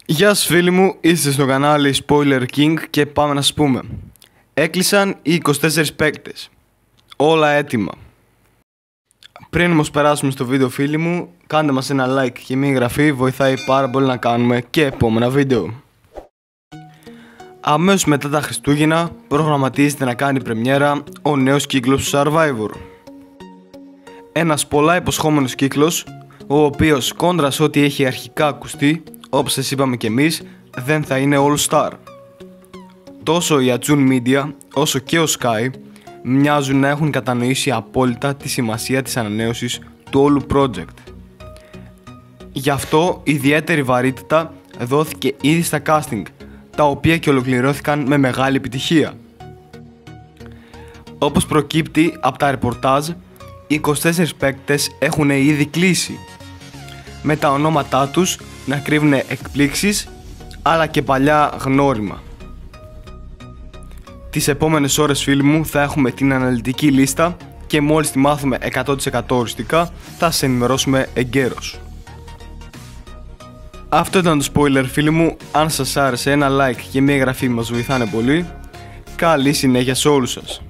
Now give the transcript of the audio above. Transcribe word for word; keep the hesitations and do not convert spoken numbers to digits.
Γεια σας φίλοι μου, είστε στο κανάλι Spoiler King και πάμε να σας πούμε. Έκλεισαν οι είκοσι τέσσερις παίκτες. Όλα έτοιμα. Πριν όμως περάσουμε στο βίντεο φίλοι μου, κάντε μας ένα like και μια εγγραφή, βοηθάει πάρα πολύ να κάνουμε και επόμενα βίντεο. Αμέσως μετά τα Χριστούγεννα προγραμματίζεται να κάνει πρεμιέρα ο νέος κύκλος του Survivor. Ένας πολλά υποσχόμενος κύκλος, ο οποίος κόντρα σε ό,τι έχει αρχικά ακουστεί, όπως σας είπαμε και εμείς, δεν θα είναι All Star. Τόσο η Atsun Media όσο και ο Sky μοιάζουν να έχουν κατανοήσει απόλυτα τη σημασία της ανανέωσης του όλου project. Γι' αυτό ιδιαίτερη βαρύτητα δόθηκε ήδη στα casting, τα οποία και ολοκληρώθηκαν με μεγάλη επιτυχία. Όπως προκύπτει από τα ρεπορτάζ, οι είκοσι τέσσερις παίκτες έχουν ήδη κλείσει, με τα ονόματά τους να κρύβουν εκπλήξεις αλλά και παλιά γνώριμα. Τις επόμενες ώρες φίλοι μου θα έχουμε την αναλυτική λίστα και μόλις τη μάθουμε εκατό τοις εκατό οριστικά θα σας ενημερώσουμε εγκαίρως. Αυτό ήταν το spoiler φίλοι μου, αν σας άρεσε ένα like και μια εγγραφή μας βοηθάνε πολύ. Καλή συνέχεια σε όλους σας.